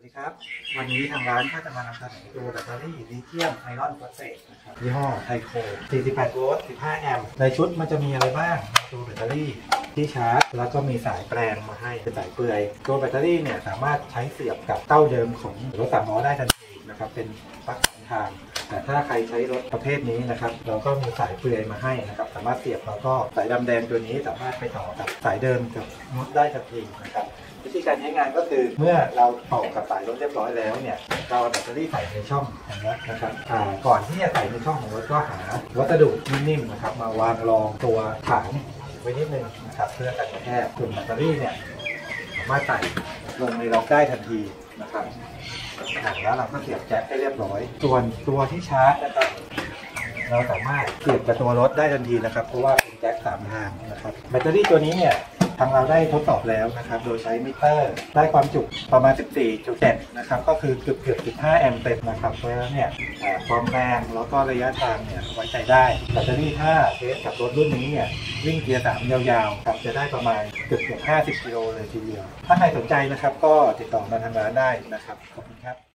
ดีครับวันนี้ทางร้านก็จะมานำเสนอตัวแบตเตอรี่ลิเธียมไอออนฟอสเฟตนะครับยี่ห้อไทโค48 โวลต์ 15 แอมป์ในชุดมันจะมีอะไรบ้างตัวแบตเตอรี่ที่ชาร์จแล้วก็มีสายแปลงมาให้เป็นสายเปลือยตัวแบตเตอรี่เนี่ยสามารถใช้เสียบกับเต้าเดิมของรถ3 ล้อได้ทันทีนะครับเป็นปลั๊ก2 ทางแต่ถ้าใครใช้รถประเภทนี้นะครับเราก็มีสายเปลือยมาให้นะครับสามารถเสียบแล้วก็สายดำแดงตัวนี้สามารถไปต่อกับสายเดิมกับรถได้ทันทีนะครับวิธีการใช้งานก็คือเมื่อเราต่อกับสายรถเรียบร้อยแล้วเนี่ยเราเอาแบตเตอรี่ใส่ในช่องของรถนะครับก่อนที่จะใส่ในช่องของรถก็หาวัสดุนิ่มๆนะครับมาวางรองตัวถังไว้นิดนึงนะครับเพื่อกันกระแทกส่วนแบตเตอรี่เนี่ยสามารถใส่ลงในล็อกได้ทันทีนะครับแล้วเราก็เสียบแจ็คให้เรียบร้อยส่วนตัวที่ชาร์จนะครับเราสามารถเสียบกับตัวรถได้ทันทีนะครับเพราะว่าเป็นแจ็ค3 ทางนะครับแบตเตอรี่ตัวนี้เนี่ยทางเราได้ทดสอบแล้วนะครับโดยใช้มิเตอร์ได้ความจุประมาณ 14.7 นะครับก็คือเกือบ 15 แอมป์เต็มนะครับเพราะฉะนั้นเนี่ยความแรงแล้วก็ระยะทางเนี่ยไว้ใจได้แบตเตอรี่ถ้าเทสกับรถรุ่นนี้เนี่ยวิ่งเกียร์ 3 ยาวๆครับจะได้ประมาณเกือบ 50 กิโลเลยทีเดียวถ้าใครสนใจนะครับก็ติดต่อมาทางร้านได้นะครับขอบคุณครับ